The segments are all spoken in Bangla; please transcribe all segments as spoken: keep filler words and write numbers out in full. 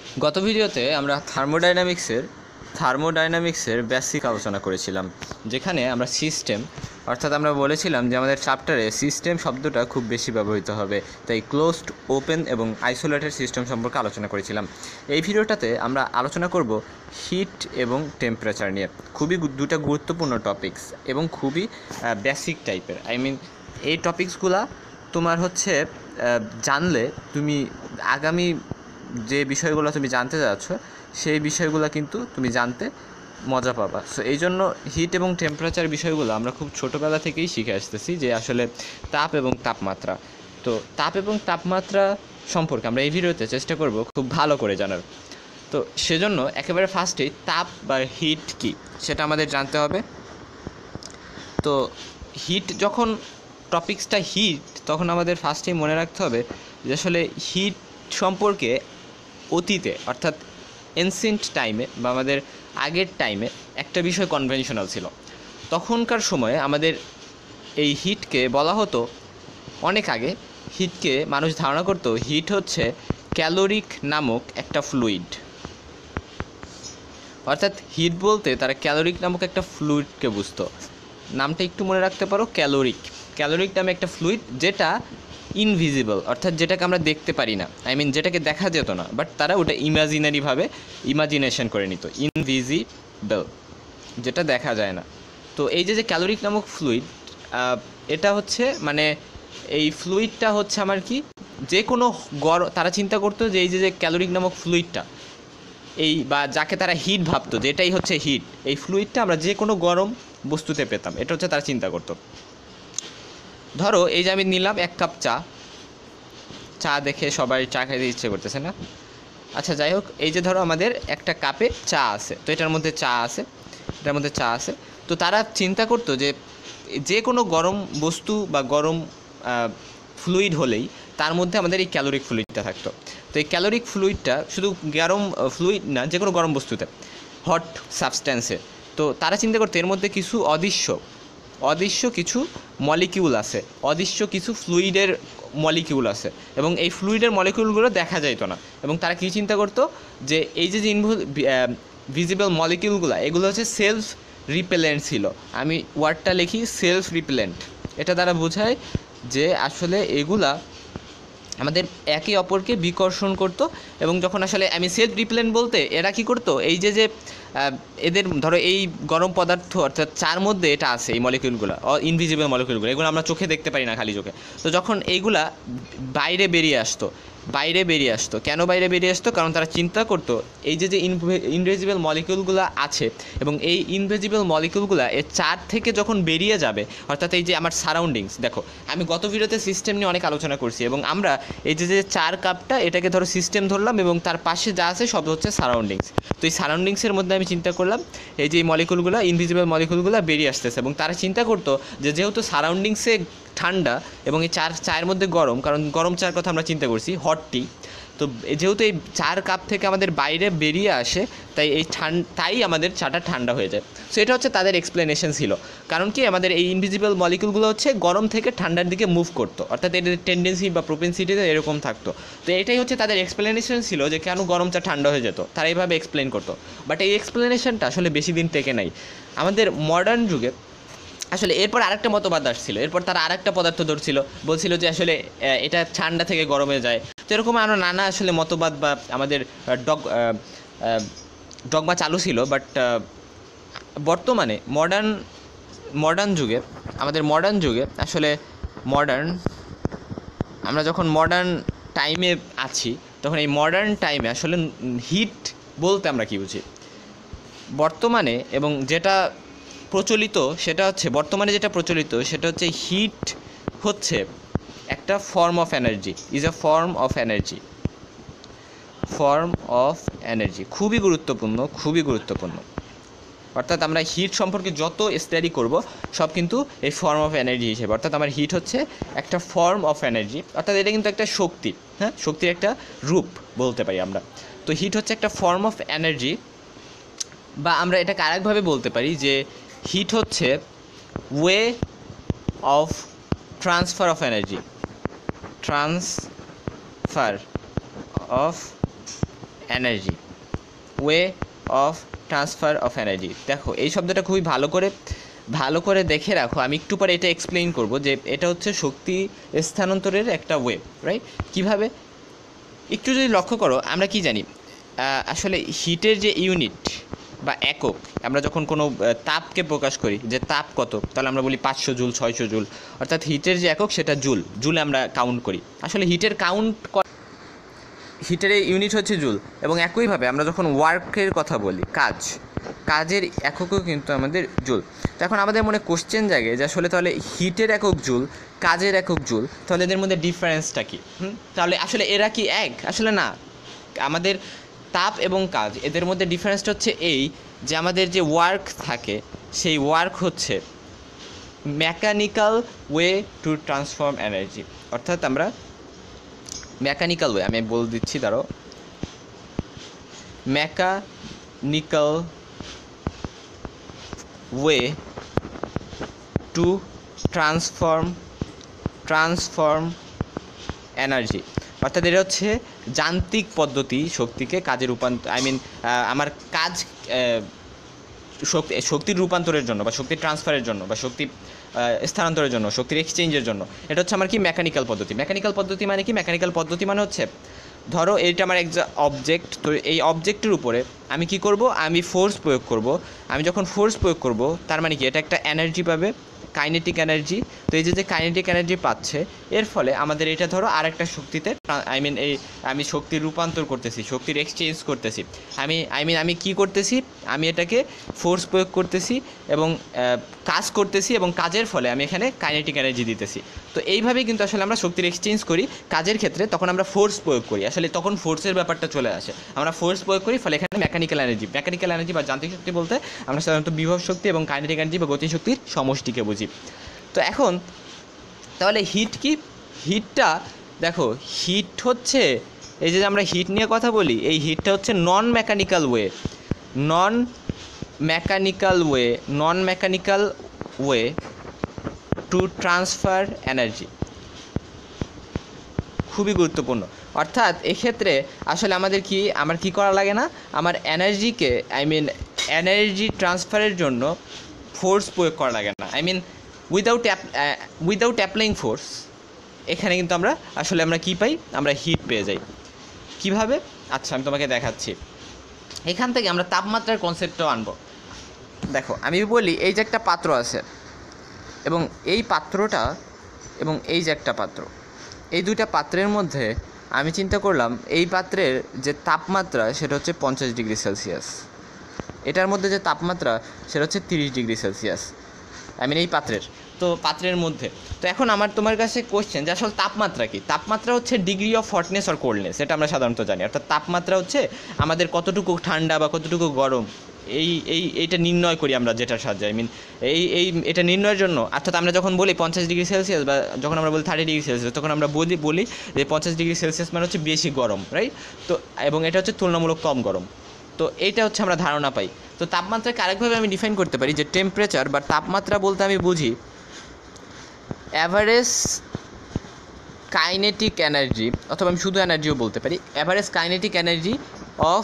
গত ভিডিওতে আমরা থার্মোডাইনামিক্সের থার্মোডাইনামিক্সের বেসিক আলোচনা করেছিলাম, যেখানে আমরা সিস্টেম অর্থাৎ আমরা বলেছিলাম যে আমাদের চ্যাপ্টারে সিস্টেম শব্দটা খুব বেশি ব্যবহৃত হবে, তাই ক্লোজড, ওপেন এবং আইসোলেটেড সিস্টেম সম্পর্কে আলোচনা করেছিলাম। এই ভিডিওটাতে আমরা আলোচনা করব হিট এবং টেম্পারেচার নিয়ে। খুবই দুটা গুরুত্বপূর্ণ টপিকস এবং খুবই বেসিক টাইপের। আই মিন এই টপিকসগুলা তোমার হচ্ছে জানলে তুমি আগামী যে বিষয়গুলো তুমি জানতে যাচ্ছ সেই বিষয়গুলো কিন্তু তুমি জানতে মজা পাবা। সো এই জন্য হিট এবং টেম্পারেচার বিষয়গুলো আমরা খুব ছোটোবেলা থেকেই শিখে আসতেছি, যে আসলে তাপ এবং তাপমাত্রা। তো তাপ এবং তাপমাত্রা সম্পর্কে আমরা এই ভিডিওতে চেষ্টা করব খুব ভালো করে জানার। তো সেজন্য একেবারে ফার্স্টেই তাপ বা হিট কী সেটা আমাদের জানতে হবে। তো হিট যখন টপিক্সটা হিট, তখন আমাদের ফার্স্টেই মনে রাখতে হবে যে আসলে হিট সম্পর্কে অতীতে অর্থাৎ এনসিয়েন্ট টাইমে বা আমাদের আগের টাইমে একটা বিষয় কনভেনশনাল ছিল। তখনকার সময়ে আমাদের এই হিটকে বলা হতো, অনেক আগে হিটকে মানুষ ধারণা করতো হিট হচ্ছে ক্যালোরিক নামক একটা ফ্লুইড। অর্থাৎ হিট বলতে তারা ক্যালোরিক নামক একটা ফ্লুইডকে বুঝতো। নামটা একটু মনে রাখতে পারো, ক্যালোরিক। ক্যালোরিক নামে একটা ফ্লুইড যেটা ইনভিজিবল, অর্থাৎ যেটাকে আমরা দেখতে পারি না, আই মিন যেটাকে দেখা যেত না, বাট তারা ওটা ইমাজিনারিভাবে ইমাজিনেশন করে নিত। ইনভিজিবল, যেটা দেখা যায় না। তো এই যে যে ক্যালোরিক নামক ফ্লুইড, এটা হচ্ছে মানে এই ফ্লুইডটা হচ্ছে আমার কি যে কোনো গরম, তারা চিন্তা করতো যে এই যে যে ক্যালোরিক নামক ফ্লুইডটা এই বা যাকে তারা হিট ভাবতো যে এটাই হচ্ছে হিট, এই ফ্লুইডটা আমরা যে কোনো গরম বস্তুতে পেতাম। এটা হচ্ছে তারা চিন্তা করতো। ধরো এই যে আমি নিলাম এক কাপ চা, চা দেখে সবাই চা খাইতে ইচ্ছে করতেছে না? আচ্ছা যাই হোক, এই যে ধরো আমাদের একটা কাপে চা আছে, তো এটার মধ্যে চা আছে, এটার মধ্যে চা আছে। তো তারা চিন্তা করতো যে যে কোনো গরম বস্তু বা গরম ফ্লুইড হলেই তার মধ্যে আমাদের এই ক্যালোরিক ফ্লুইডটা থাকতো। তো এই ক্যালোরিক ফ্লুইডটা শুধু গরম ফ্লুইড না, যে কোনো গরম বস্তুতে, হট সাবস্ট্যান্সে। তো তারা চিন্তা করতো এর মধ্যে কিছু অদৃশ্য অদৃশ্য কিছু মলিকিউল আছে, অদৃশ্য কিছু ফ্লুইডের মলিকিউল আছে, এবং এই ফ্লুইডের মলিকিউলগুলো দেখা যাইতো না। এবং তারা কী চিন্তা করতো যে এই যে ভিজিবল মলিকিউলগুলো, এগুলো হচ্ছে সেলফ রিপেলেন্ট ছিল। আমি ওয়ার্ডটা লিখি সেলফ রিপেলেন্ট। এটা দ্বারা বোঝায় যে আসলে এগুলা আমাদের একে অপরকে বিকর্ষণ করতো। এবং যখন আসলে আমি সেলফ রিপেলেন্ট বলতে এরা কী করতো, এই যে যে এদের ধরো এই গরম পদার্থ অর্থাৎ চার মধ্যে এটা আছে, এই মলিকিউলগুলো ইনভিজিবল মলিকিউলগুলো, এগুলো আমরা চোখে দেখতে পারি না, খালি চোখে। তো যখন এইগুলা বাইরে বেরিয়ে আসতো বাইরে বেরিয়ে আসতো কেন বাইরে বেরিয়ে আসতো? কারণ তারা চিন্তা করতো এই যে যে ইনভিজিবল মলিকিউলগুলো আছে, এবং এই ইনভিজিবল মলিকিউলগুলো এর চার থেকে যখন বেরিয়ে যাবে, অর্থাৎ এই যে আমার সারাউন্ডিংস, দেখো আমি গত ভিডিওতে সিস্টেম নিয়ে অনেক আলোচনা করছি, এবং আমরা এই যে যে চার কাপটা এটাকে ধরো সিস্টেম ধরলাম, এবং তার পাশে যা আছে সব হচ্ছে সারাউন্ডিংস। তো এই সারাউন্ডিংসের মধ্যে আমি চিন্তা করলাম এই যে এই মলিকুলগুলো ইনভিজিবল মলিকুলগুলো বেরিয়ে আসতেছে, এবং তারা চিন্তা করতো যে যেহেতু সারাউন্ডিংসে ঠান্ডা এবং এই চার চায়ের মধ্যে গরম, কারণ গরম চায়ের কথা আমরা চিন্তা করছি, হট টি, তো যেহেতু এই চার কাপ থেকে আমাদের বাইরে বেরিয়ে আসে, তাই এই ঠান্ডা তাই আমাদের চাটা ঠান্ডা হয়ে যায়। সো এটা হচ্ছে তাদের এক্সপ্লেনেশন ছিল। কারণ কি আমাদের এই ইনভিজিবল মলিকুলগুলো হচ্ছে গরম থেকে ঠান্ডার দিকে মুভ করতো, অর্থাৎ এদের টেন্ডেন্সি বা প্রোপেন্সিটিতে এরকম থাকতো। তো এটাই হচ্ছে তাদের এক্সপ্লেনেশন ছিল যে কেন গরম চা ঠান্ডা হয়ে যেত, তারা এইভাবে এক্সপ্লেন করতো। বাট এই এক্সপ্লেনেশনটা আসলে বেশি দিন টেকে নাই। আমাদের মডার্ন যুগে আসলে এরপর আরেকটা মতবাদ আসছিল, এরপর তারা আরেকটা পদার্থ ধরছিল, বলছিল যে আসলে এটা ঠান্ডা থেকে গরমে যায়। তো এরকম আরও নানা আসলে মতবাদ বা আমাদের ডগ ডগমা চালু ছিল। বাট বর্তমানে মডার্ন মডার্ন যুগে আমাদের মডার্ন যুগে আসলে মডার্ন আমরা যখন মডার্ন টাইমে আছি, তখন এই মডার্ন টাইমে আসলে হিট বলতে আমরা কী বুঝি বর্তমানে, এবং যেটা প্রচলিত সেটা হচ্ছে বর্তমানে যেটা প্রচলিত সেটা হচ্ছে হিট হচ্ছে একটা form of energy, is a form of energy form of energy খুবই গুরুত্বপূর্ণ, খুবই গুরুত্বপূর্ণ। অর্থাৎ আমরা হিট সম্পর্কে যত স্টাডি করব সব কিন্তু এই ফর্ম অফ এনার্জি হিসেবে, অর্থাৎ আমার হিট হচ্ছে একটা ফর্ম অফ এনার্জি, অর্থাৎ এটা কিন্তু একটা শক্তি, হ্যাঁ, শক্তির একটা রূপ বলতে পারি আমরা। তো হিট হচ্ছে একটা ফর্ম অফ এনার্জি, বা আমরা এটাকে আরেকভাবে বলতে পারি যে হিট হচ্ছে way of transfer of energy transfer of energy, way of transfer of energy. দেখো এই শব্দটা খুবই ভালো করে ভালো করে দেখে রাখো, আমি একটু পরে এটা এক্সপ্লেইন করব যে এটা হচ্ছে শক্তি স্থানান্তরের একটা ওয়ে, রাইট? কীভাবে একটু যদি লক্ষ্য করো, আমরা কি জানি আসলে হিটের যে ইউনিট বা একক, আমরা যখন কোনো তাপকে প্রকাশ করি যে তাপ কত, তাহলে আমরা বলি পাঁচশো জুল, ছয়শো জুল, অর্থাৎ হিটের যে একক সেটা জুল, জুলে আমরা কাউন্ট করি। আসলে হিটের কাউন্ট হিটের ইউনিট হচ্ছে জুল। এবং একইভাবে আমরা যখন ওয়ার্কের কথা বলি, কাজ, কাজের এককও কিন্তু আমাদের জুল। তো এখন আমাদের মনে কোশ্চেন জাগে যে আসলে তাহলে হিটের একক জুল, কাজের একক জুল, তাহলে এদের মধ্যে ডিফারেন্সটা কী? হুম তাহলে আসলে এরা কি এক? আসলে না। আমাদের তাপ এবং কাজ, এদের মধ্যে ডিফারেন্সটা হচ্ছে এই যে আমাদের যে ওয়ার্ক থাকে সেই ওয়ার্ক হচ্ছে mechanical way to transform energy. অর্থাৎ আমরা মেকানিক্যাল ওয়ে, আমি বলে দিচ্ছি, দাঁড়ো, mechanical way to transform transform energy. অর্থাৎ এটা হচ্ছে যান্ত্রিক পদ্ধতি শক্তিকে কাজে রূপান্তর, আই মিন আমার কাজ শক্তি শক্তির রূপান্তরের জন্য বা শক্তির ট্রান্সফারের জন্য বা শক্তি স্থানান্তরের জন্য, শক্তির এক্সচেঞ্জের জন্য। এটা হচ্ছে আমার কি মেকানিক্যাল পদ্ধতি। মেকানিক্যাল পদ্ধতি মানে কি? মেকানিক্যাল পদ্ধতি মানে হচ্ছে ধরো এইটা আমার একটা অবজেক্ট, তো এই অবজেক্টের উপরে আমি কি করব? আমি ফোর্স প্রয়োগ করব। আমি যখন ফোর্স প্রয়োগ করব তার মানে কি এটা একটা এনার্জি পাবে, কাইনেটিক এনার্জি। তো এই যে যে কাইনেটিক এনার্জি পাচ্ছে, এর ফলে আমাদের এটা ধরো আরেকটা শক্তিতে, আই মিন এই আমি শক্তির রূপান্তর করতেছি, শক্তির এক্সচেঞ্জ করতেছি। আমি আই মিন আমি কি করতেছি? আমি এটাকে ফোর্স প্রয়োগ করতেছি এবং কাজ করতেছি, এবং কাজের ফলে আমি এখানে কাইনেটিক এনার্জি দিতেছি। তো এইভাবেই কিন্তু আসলে আমরা শক্তির এক্সচেঞ্জ করি কাজের ক্ষেত্রে। তখন আমরা ফোর্স প্রয়োগ করি, আসলে তখন ফোর্সের ব্যাপারটা চলে আসে। আমরা ফোর্স প্রয়োগ করি, ফলে এখানে মেকানিক্যাল এনার্জি। মেকানিক্যাল এনার্জি বা যান্ত্রিক শক্তি বলতে আমরা সাধারণত বিভব শক্তি এবং কাইনেটিক এনার্জি বা গতিশক্তির সমষ্টিকে বুঝি। তো এখন তাহলে হিট কি? হিটটা দেখো, হিট হচ্ছে এই যে আমরা হিট নিয়ে কথা বলি, এই হিটটা হচ্ছে non mechanical way, non mechanical way non mechanical way to transfer energy. খুবই গুরুত্বপূর্ণ। অর্থাৎ এক্ষেত্রে আসলে আমাদের কি আমার কি করা লাগে না, আমার এনার্জিকে, আই মিন এনার্জি ট্রান্সফারের জন্য ফোর্স প্রয়োগ করা লাগে না। I mean without without applying force এখানে কিন্তু আমরা আসলে আমরা কি পাই? আমরা হিট পেয়ে যাই। কিভাবে? আচ্ছা আমি তোমাকে দেখাচ্ছি। এখান থেকে আমরা তাপমাত্রার কনসেপ্টটাও আনবো। দেখো আমি বলি, এই যে একটা পাত্র আছে এবং এই পাত্রটা এবং এই যে একটা পাত্র, এই দুইটা পাত্রের মধ্যে আমি চিন্তা করলাম এই পাত্রের যে তাপমাত্রা সেটা হচ্ছে পঞ্চাশ ডিগ্রি সেলসিয়াস, এটার মধ্যে যে তাপমাত্রা সেটা হচ্ছে তিরিশ ডিগ্রি সেলসিয়াস, আই মিন এই পাত্রের, তো পাত্রের মধ্যে। তো এখন আমার তোমার কাছে কোশ্চেন যে আসলে তাপমাত্রা কি? তাপমাত্রা হচ্ছে degree of hotness or coldness, এটা আমরা সাধারণত জানি। অর্থাৎ তাপমাত্রা হচ্ছে আমাদের কতটুকু ঠান্ডা বা কতটুকু গরম, এই এই এইটা নির্ণয় করি আমরা যেটার সাহায্যে, আই মিন এই এই এটা নির্ণয়ের জন্য। অর্থাৎ আমরা যখন বলি পঞ্চাশ ডিগ্রি সেলসিয়াস বা যখন আমরা বলি থার্টি ডিগ্রি সেলসিয়াস, তখন আমরা বলি বলি যে পঞ্চাশ ডিগ্রি সেলসিয়াস মানে হচ্ছে বেশি গরম, রাইট? তো এবং এটা হচ্ছে তুলনামূলক কম গরম। তো এইটা হচ্ছে আমরা ধারণা পাই। তো তাপমাত্রাকে আরেকভাবে আমি ডিফাইন করতে পারি যে টেম্পারেচার বা তাপমাত্রা বলতে আমি বুঝি অ্যাভারেজ কাইনেটিক এনার্জি, অথবা আমি শুধু এনার্জিও বলতে পারি, average kinetic energy of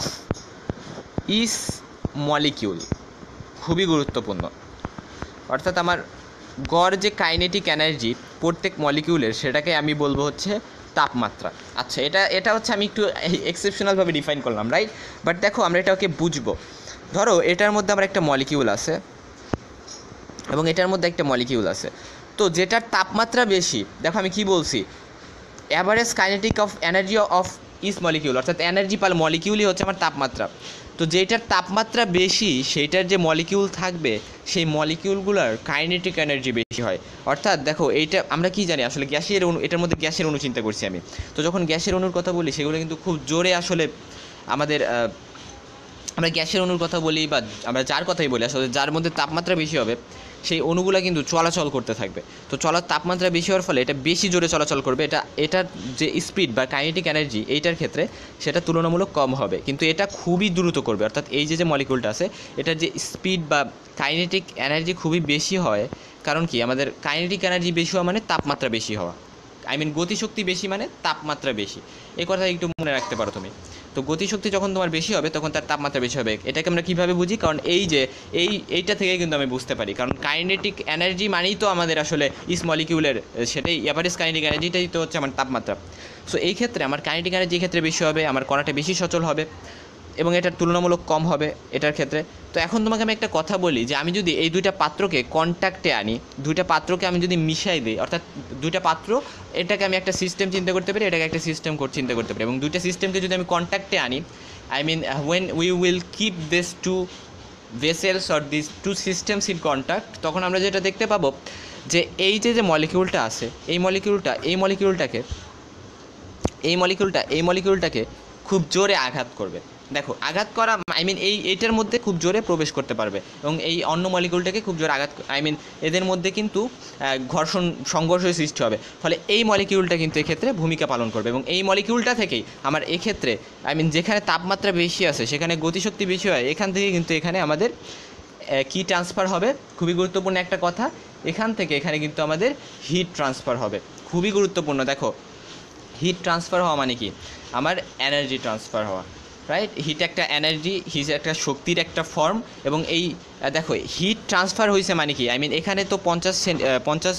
each molecule. খুবই গুরুত্বপূর্ণ। অর্থাৎ আমার গড় যে কাইনেটিক এনার্জি প্রত্যেক মলিকিউলের, সেটাকে আমি বলবো হচ্ছে তাপমাত্রা। আচ্ছা এটা এটা হচ্ছে আমি একটু এক্সেপশনালভাবে ডিফাইন করলাম, রাইট? বাট দেখো আমরা এটাকে বুঝবো। ধরো এটার মধ্যে আমার একটা মলিকিউল আছে এবং এটার মধ্যে একটা মলিকিউল আছে, তো যেটার তাপমাত্রা বেশি, দেখো আমি কি বলছি, average kinetic of energy of each molecule, অর্থাৎ এনার্জি পার মলিকিউলই হচ্ছে আমার তাপমাত্রা। তো যেটার তাপমাত্রা বেশি সেইটার যে মলিকিউল থাকবে সেই মলিকিউলগুলোর কাইনেটিক এনার্জি বেশি হয়। অর্থাৎ দেখো এইটা আমরা কি জানি, আসলে গ্যাসের অণু, এটার মধ্যে গ্যাসের অণু চিন্তা করছি আমি। তো যখন গ্যাসের অণুর কথা বলি সেগুলো কিন্তু খুব জোরে আসলে আমাদের, আমরা গ্যাসের অণুর কথা বলি বা আমরা যার কথাই বলি, আসলে যার মধ্যে তাপমাত্রা বেশি হবে সেই অণুগুলো কিন্তু চলাচল করতে থাকবে। তো চলার তাপমাত্রা বেশি হওয়ার ফলে এটা বেশি জোরে চলাচল করবে, এটা এটার যে স্পিড বা কাইনেটিক এনার্জি এইটার ক্ষেত্রে সেটা তুলনামূলক কম হবে, কিন্তু এটা খুবই দ্রুত করবে। অর্থাৎ এই যে যে মলিকিউলটা আছে এটার যে স্পিড বা কাইনেটিক এনার্জি খুবই বেশি হয়। কারণ কি, আমাদের কাইনেটিক এনার্জি বেশি হওয়া মানে তাপমাত্রা বেশি হওয়া, আই মিন গতিশক্তি বেশি মানে তাপমাত্রা বেশি। এই কথা একটু মনে রাখতে পারো তুমি। তো গতিশক্তি যখন তোমার বেশি হবে তখন তার তাপমাত্রা বেশি হবে। এটাকে আমরা কীভাবে বুঝি? কারণ এই যে এই এইটা থেকে কিন্তু আমি বুঝতে পারি, কারণ কাইনেটিক এনার্জি মানেই তো আমাদের আসলে ইস মলিকিউলের সেটাই অ্যাভারেজ কাইনেটিক এনার্জিটাই তো হচ্ছে আমার তাপমাত্রা। সো এই ক্ষেত্রে আমার কাইনেটিক এনার্জি ক্ষেত্রে বেশি হবে, আমার কণাটা বেশি সচল হবে এবং এটার তুলনামূলক কম হবে এটার ক্ষেত্রে। তো এখন তোমাকে আমি একটা কথা বলি যে আমি যদি এই দুইটা পাত্রকে কন্ট্যাক্টে আনি, দুইটা পাত্রকে আমি যদি মিশাই দিই, অর্থাৎ দুইটা পাত্র, এটাকে আমি একটা সিস্টেম চিন্তা করতে পারি, এটাকে একটা সিস্টেম চিন্তা করতে পারি, এবং দুইটা সিস্টেমকে যদি আমি কন্ট্যাক্টে আনি, I mean when we will keep this two vessels or this two systems in contact, তখন আমরা যেটা দেখতে পাবো যে এই যে যে মলিকিউলটা আছে, এই মলিকিউলটা এই মলিকিউলটাকে এই মলিকিউলটা এই মলিকিউলটাকে খুব জোরে আঘাত করবে। দেখো আঘাত করা আই মিন এই এইটার মধ্যে খুব জোরে প্রবেশ করতে পারবে এবং এই অন্য মলিকিউলটাকে খুব জোরে আঘাত আই মিন এদের মধ্যে কিন্তু ঘর্ষণ সংঘর্ষের সৃষ্টি হবে, ফলে এই মলিকিউলটা কিন্তু এক্ষেত্রে ভূমিকা পালন করবে এবং এই মলিকিউলটা থেকেই আমার এক্ষেত্রে আই মিন যেখানে তাপমাত্রা বেশি আছে সেখানে গতিশক্তি বেশি হয়, এখান থেকে কিন্তু এখানে আমাদের কি ট্রান্সফার হবে, খুবই গুরুত্বপূর্ণ একটা কথা, এখান থেকে এখানে কিন্তু আমাদের হিট ট্রান্সফার হবে, খুবই গুরুত্বপূর্ণ। দেখো হিট ট্রান্সফার হওয়া মানে কি? আমার এনার্জি ট্রান্সফার হওয়া, রাইট? হিট একটা এনার্জি, হিট একটা শক্তির একটা ফর্ম, এবং এই দেখো হিট ট্রান্সফার হয়েছে মানে কি? আই মিন এখানে তো পঞ্চাশ পঞ্চাশ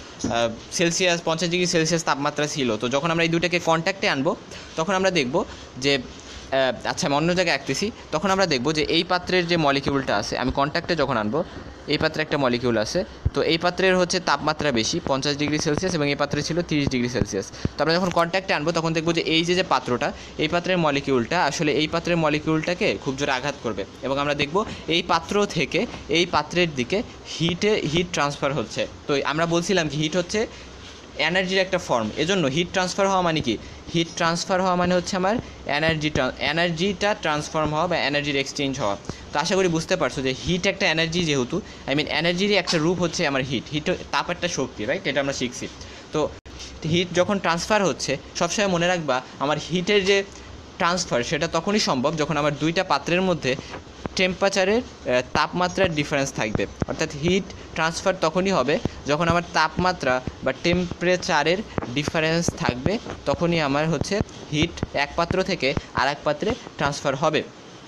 সেলসিয়াস পঞ্চাশ ডিগ্রি সেলসিয়াস তাপমাত্রা ছিল, তো যখন আমরা এই দুটাকে কন্ট্যাক্টে আনবো তখন আমরা দেখব যে আচ্ছা আমি অন্য জায়গায় আঁকতেছি, তখন আমরা দেখব যে এই পাত্রের যে মলিকিউলটা আছে, আমি কন্ট্যাক্টে যখন আনবো, এই পাত্রে একটা মলিকিউল আছে, তো এই পাত্রের হচ্ছে তাপমাত্রা বেশি পঞ্চাশ ডিগ্রি সেলসিয়াস এবং এই পাত্রে ছিল তিরিশ ডিগ্রি সেলসিয়াস। তো আমরা যখন কন্ট্যাক্টে আনবো তখন দেখবো যে এই যে যে পাত্রটা, এই পাত্রের মলিকিউলটা আসলে এই পাত্রের মলিকিউলটাকে খুব জোরে আঘাত করবে এবং আমরা দেখব এই পাত্র থেকে এই পাত্রের দিকে হিটে হিট ট্রান্সফার হচ্ছে। তো আমরা বলছিলাম কি হিট হচ্ছে এনার্জির একটা ফর্ম, এজন্য হিট ট্রান্সফার হওয়া মানে কি? হিট ট্রান্সফার হওয়া মানে হচ্ছে আমার এনার্জি এনার্জিটা ট্রান্সফর্ম হওয়া বা এনার্জির এক্সচেঞ্জ হওয়া। তো আশা করি বুঝতে পারছো যে হিট একটা এনার্জি, যেহেতু আই মিন এনার্জিরই একটা রূপ হচ্ছে আমার হিট, হিট তাপ একটা শক্তি, রাইট? এটা আমরা শিখছি। তো হিট যখন ট্রান্সফার হচ্ছে সবসময় মনে রাখবা আমার হিটের যে ট্রান্সফার সেটা তখনই সম্ভব যখন আমার দুইটা পাত্রের মধ্যে টেম্পারেচারের তাপমাত্রার ডিফারেন্স থাকবে, অর্থাৎ হিট ট্রান্সফার তখনই হবে যখন আমার তাপমাত্রা বা টেম্পারেচারের ডিফারেন্স থাকবে, তখনই আমার হচ্ছে হিট এক পাত্র থেকে আর এক পাত্রে ট্রান্সফার হবে।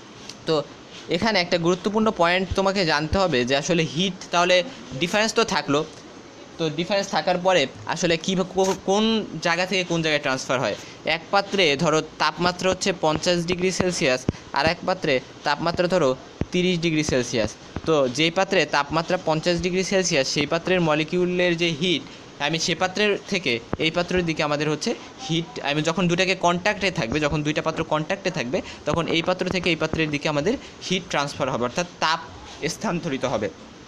তো এখানে একটা গুরুত্বপূর্ণ পয়েন্ট তোমাকে জানতে হবে যে আসলে হিট তাহলে ডিফারেন্স তো থাকলো, তো ডিফারেন্স থাকার পরে আসলে কী কোন জায়গা থেকে কোন জায়গায় ট্রান্সফার হয়? এক পাত্রে ধরো তাপমাত্রা হচ্ছে পঞ্চাশ ডিগ্রি সেলসিয়াস আর এক পাত্রে তাপমাত্রা ধরো তিরিশ ডিগ্রি সেলসিয়াস। তো যেই পাত্রে তাপমাত্রা পঞ্চাশ ডিগ্রি সেলসিয়াস সেই পাত্রের মলিকিউলের যে হিট, আমি সে পাত্রের থেকে এই পাত্রের দিকে আমাদের হচ্ছে হিট, আমি যখন দুটাকে কন্ট্যাক্টে থাকবে, যখন দুইটা পাত্র কন্ট্যাক্টে থাকবে তখন এই পাত্র থেকে এই পাত্রের দিকে আমাদের হিট ট্রান্সফার হবে, অর্থাৎ তাপ স্থানান্তরিত হবে।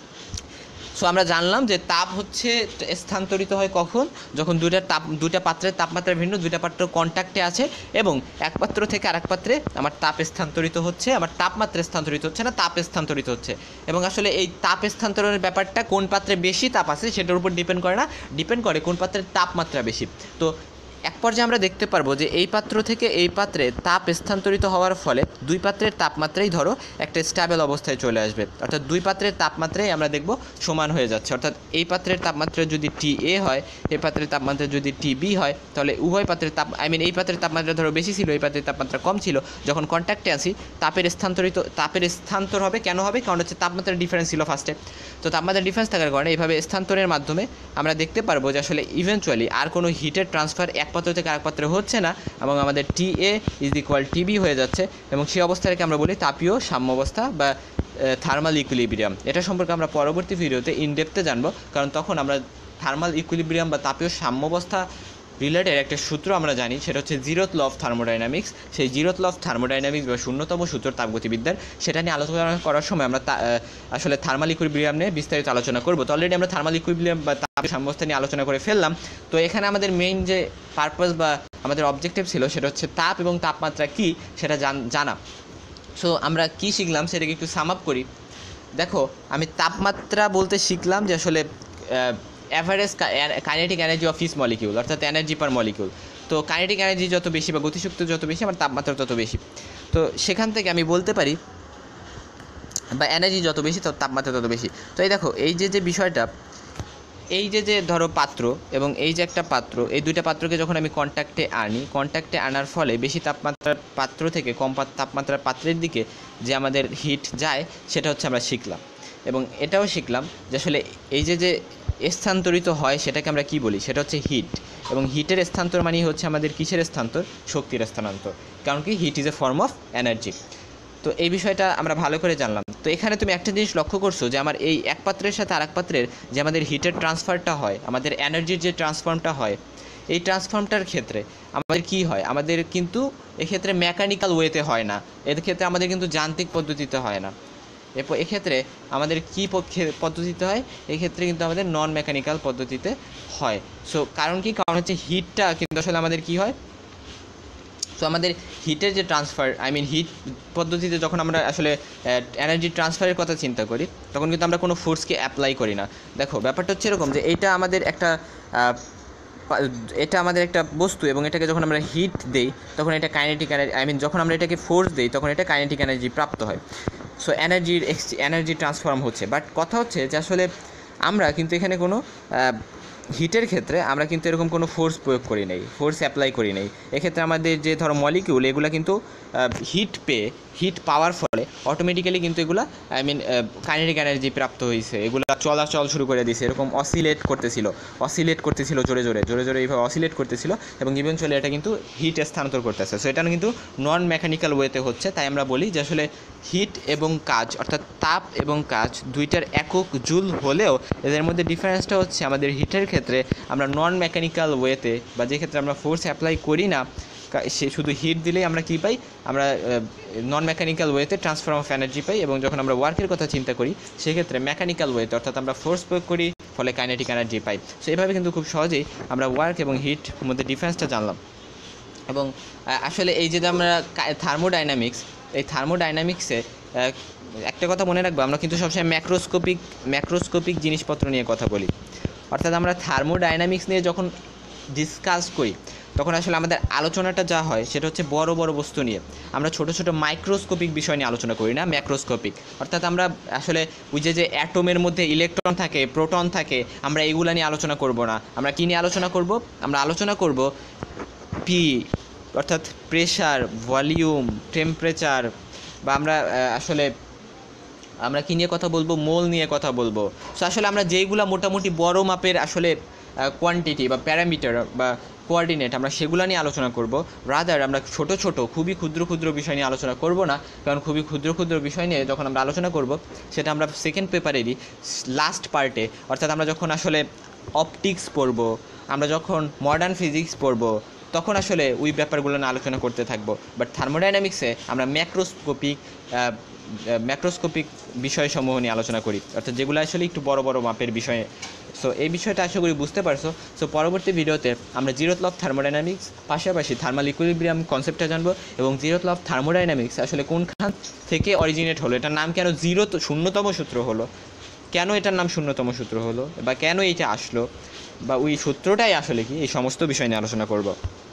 সো আমরা জানলাম যে তাপ হচ্ছে স্থানান্তরিত হয় কখন? যখন দুইটা তাপ দুইটা পাত্রের তাপমাত্রা ভিন্ন, দুইটা পাত্র কন্ট্যাক্টে আছে এবং এক পাত্র থেকে আরেক পাত্রে আমার তাপ স্থানান্তরিত হচ্ছে, আমার তাপমাত্রা স্থানান্তরিত হচ্ছে না, তাপ স্থানান্তরিত হচ্ছে। এবং আসলে এই তাপ স্থানান্তরের ব্যাপারটা কোন পাত্রে বেশি তাপ আছে সেটার উপর ডিপেন্ড করে না, ডিপেন্ড করে কোন পাত্রের তাপমাত্রা বেশি। তো এক পর্যায়ে আমরা দেখতে পারবো যে এই পাত্র থেকে এই পাত্রে তাপ স্থানান্তরিত হওয়ার ফলে দুই পাত্রের তাপমাত্রাই ধরো একটা স্ট্যাবল অবস্থায় চলে আসবে, অর্থাৎ দুই পাত্রের তাপমাত্রাই আমরা দেখব সমান হয়ে যাচ্ছে, অর্থাৎ এই পাত্রের তাপমাত্রা যদি টি এ হয়, এই পাত্রের তাপমাত্রা যদি টি বি হয়, তাহলে উভয় পাত্রের তাপ আই মিন এই পাত্রের তাপমাত্রা ধরো বেশি ছিল, এই পাত্রের তাপমাত্রা কম ছিল, যখন কন্ট্যাক্টে আসি তাপের স্থানান্তরিত তাপের স্থানান্তর হবে। কেন হবে? কারণ হচ্ছে তাপমাত্রার ডিফারেন্স ছিল ফার্স্টে, তো তাপমাত্রার ডিফারেন্স থাকার কারণে এইভাবে স্থানান্তরের মাধ্যমে আমরা দেখতে পারবো যে আসলে ইভেনচুয়ালি আর কোনো হিটের ট্রান্সফার এক পাত্র থেকে আরেক পাত্রে হচ্ছে না এবং আমাদের T A is equal T B হয়ে যাচ্ছে, এবং সেই অবস্থাটাকে আমরা বলি তাপীয় সাম্যাবস্থা বা থার্মাল ইকুইলিব্রিয়াম। এটা সম্পর্কে আমরা পরবর্তী ভিডিওতে ইনডেপথে জানবো, কারণ তখন আমরা থার্মাল ইকুইলিব্রিয়াম বা তাপীয় সাম্যাবস্থা রিলেটেড একটা সূত্র আমরা জানি, সেটা হচ্ছে জিরোথ ল অফ থার্মোডাইনামিক্স। সেই জিরোথ ল অফ থার্মোডাইনামিক্স বা শূন্যতম সূত্র তাপগতিবিদ্যার, সেটা নিয়ে আলোচনা করার সময় আমরা আসলে থার্মাল ইকুইলিব্রিয়াম নিয়ে বিস্তারিত আলোচনা করবো। তো অলরেডি আমরা থার্মাল ইকুইলিব্রিয়াম বা তাপীয় সাম্যাবস্থা নিয়ে আলোচনা করে ফেললাম। তো এখানে আমাদের মেইন যে পারপাস বা আমাদের অবজেক্টিভ ছিল সেটা হচ্ছে তাপ এবং তাপমাত্রা কী সেটা জানা। সো আমরা কী শিখলাম সেটাকে একটু সাম আপ করি। দেখো আমি তাপমাত্রা বলতে শিখলাম যে আসলে average kinetic energy of each molecule, অর্থাৎ এনার্জি পার মলিকিউল। তো কাইনেটিক এনার্জি যত বেশি বা গতিশক্তি যত বেশি আমার তাপমাত্রা তত বেশি। তো সেখান থেকে আমি বলতে পারি বা এনার্জি যত বেশি তত তাপমাত্রা তত বেশি। তো এই দেখো এই যে যে বিষয়টা এই যে যে ধরো পাত্র এবং এই যে একটা পাত্র, এই দুইটা পাত্রকে যখন আমি কন্ট্যাক্টে আনি, কন্ট্যাক্টে আনার ফলে বেশি তাপমাত্রার পাত্র থেকে কম তাপমাত্রার পাত্রের দিকে যে আমাদের হিট যায় সেটা হচ্ছে আমরা শিখলাম। এবং এটাও শিখলাম যে আসলে এই যে যে স্থানান্তরিত হয় সেটাকে আমরা কি বলি, সেটা হচ্ছে হিট। এবং হিটের স্থানান্তর মানে হচ্ছে আমাদের কিসের স্থানান্তর, শক্তির স্থানান্তর, কারণ কি heat is a form of energy. তো এই বিষয়টা আমরা ভালো করে জানলাম। তো এখানে তুমি একটা জিনিস লক্ষ্য করছো যে আমার এই এক পাত্রের সাথে আরেক পাত্রের যে আমাদের হিটের ট্রান্সফারটা হয়, আমাদের এনার্জির যে ট্রান্সফর্মটা হয়, এই ট্রান্সফর্মটার ক্ষেত্রে আমাদের কি হয়, আমাদের কিন্তু এক্ষেত্রে মেকানিক্যাল ওয়েতে হয় না, এর ক্ষেত্রে আমাদের কিন্তু যান্ত্রিক পদ্ধতিতে হয় না। এরপর এক্ষেত্রে আমাদের কী পদ্ধতিতে হয়, এক্ষেত্রে কিন্তু আমাদের নন মেকানিক্যাল পদ্ধতিতে হয়। সো কারণ কি, কারণ হচ্ছে হিটটা কিন্তু আসলে আমাদের কি হয়, সো আমাদের হিটের যে ট্রান্সফার, আই মিন হিট পদ্ধতিতে যখন আমরা আসলে এনার্জি ট্রান্সফারের কথা চিন্তা করি তখন কিন্তু আমরা কোনো ফোর্সকে অ্যাপ্লাই করি না। দেখো ব্যাপারটা হচ্ছে এরকম যে এইটা আমাদের একটা এটা আমাদের একটা বস্তু এবং এটাকে যখন আমরা হিট দেই তখন এটা কাইনেটিক এনার্জি, আই মিন যখন আমরা এটাকে ফোর্স দিই তখন এটা কাইনেটিক এনার্জি প্রাপ্ত হয়। সো এনার্জির এনার্জি ট্রান্সফর্ম হচ্ছে। বাট কথা হচ্ছে যে আসলে আমরা কিন্তু এখানে কোনো হিটের ক্ষেত্রে আমরা কিন্তু এরকম কোনো ফোর্স প্রয়োগ করি নাই, ফোর্স অ্যাপ্লাই করি নাই। এক্ষেত্রে আমাদের যে ধরো মলিকিউল, এগুলো কিন্তু হিট পেয়ে, হিট পাওয়ার ফলে অটোমেটিক্যালি কিন্তু এগুলো আই মিন কাইনেটিক এনার্জি প্রাপ্ত হয়েছে, এগুলো চলাচল শুরু করে দিয়েছে, এরকম অসিলেট করতেছিল অসিলেট করতেছিল জোরে জোরে জোরে জোরে এইভাবে অসিলেট করতেছিল এবং ইভেনচুয়ালি এটা কিন্তু হিট স্থানান্তর করতেছে। সো এটা কিন্তু নন মেকানিক্যাল ওয়েতে হচ্ছে। তাই আমরা বলি যে আসলে হিট এবং কাজ, অর্থাৎ তাপ এবং কাজ দুইটার একক জুল হলেও এদের মধ্যে ডিফারেন্সটা হচ্ছে আমাদের হিটের ক্ষেত্রে আমরা নন মেকানিক্যাল ওয়েতে, বা যে ক্ষেত্রে আমরা ফোর্স অ্যাপ্লাই করি না, সে শুধু হিট দিলেই আমরা কী পাই, আমরা নন মেকানিক্যাল ওয়েতে ট্রান্সফার অফ এনার্জি পাই। এবং যখন আমরা ওয়ার্কের কথা চিন্তা করি সেক্ষেত্রে মেকানিক্যাল ওয়েতে, অর্থাৎ আমরা ফোর্স প্রয়োগ করি ফলে কাইনেটিক এনার্জি পাই। সো এইভাবে কিন্তু খুব সহজেই আমরা ওয়ার্ক এবং হিট মধ্যে ডিফারেন্সটা জানলাম। এবং আসলে এই যে আমরা থার্মোডাইনামিক্স, এই থার্মোডাইনামিক্সে একটা কথা মনে রাখবো, আমরা কিন্তু সবসময় ম্যাক্রোস্কোপিক ম্যাক্রোস্কোপিক জিনিসপত্র নিয়ে কথা বলি। অর্থাৎ আমরা থার্মোডাইনামিক্স নিয়ে যখন ডিসকাস করি তখন আসলে আমাদের আলোচনাটা যা হয় সেটা হচ্ছে বড় বড় বস্তু নিয়ে। আমরা ছোট ছোট মাইক্রোস্কোপিক বিষয় নিয়ে আলোচনা করি না, ম্যাক্রোস্কোপিক। অর্থাৎ আমরা আসলে ওই যে যে অ্যাটমের মধ্যে ইলেকট্রন থাকে, প্রোটন থাকে, আমরা এগুলো নিয়ে আলোচনা করব না। আমরা কী নিয়ে আলোচনা করব, আমরা আলোচনা করব পি, অর্থাৎ প্রেশার, ভলিউম, টেম্পারেচার, বা আমরা আসলে আমরা কী নিয়ে কথা বলবো, মোল নিয়ে কথা বলবো। সো আসলে আমরা যেইগুলো মোটামুটি বড় মাপের আসলে কোয়ান্টিটি বা প্যারামিটার বা কোঅর্ডিনেট, আমরা সেগুলো নিয়ে আলোচনা করব। রাদার আমরা ছোট ছোট খুবই ক্ষুদ্র ক্ষুদ্র বিষয় নিয়ে আলোচনা করব না, কারণ খুবই ক্ষুদ্র ক্ষুদ্র বিষয় নিয়ে যখন আমরা আলোচনা করব সেটা আমরা সেকেন্ড পেপারেরই লাস্ট পার্টে, অর্থাৎ আমরা যখন আসলে অপটিক্স পড়ব, আমরা যখন মডার্ন ফিজিক্স পড়ব, তখন আসলে ওই ব্যাপারগুলো নিয়ে আলোচনা করতে থাকবো। বাট থার্মোডাইনামিক্সে আমরা ম্যাক্রোস্কোপিক ম্যাক্রোস্কোপিক বিষয়সমূহ নিয়ে আলোচনা করি, অর্থাৎ যেগুলো আসলে একটু বড় বড় মাপের বিষয়ে। সো এই বিষয়টা আশা করি বুঝতে পারছো। সো পরবর্তী ভিডিওতে আমরা জিরো ল অফ থার্মোডাইনামিক্স পাশাপাশি থার্মাল ইকুইলিব্রিয়াম কনসেপ্টটা জানবো, এবং জিরো ল অফ থার্মোডাইনামিক্স আসলে কোনখান থেকে অরিজিনেট হলো, এটার নাম কেন জিরো শূন্যতম সূত্র হলো, কেন এটার নাম শূন্যতম সূত্র হলো, বা কেন এইটা আসলো, বা ওই সূত্রটাই আসলে কি, এই সমস্ত বিষয় নিয়ে আলোচনা করব।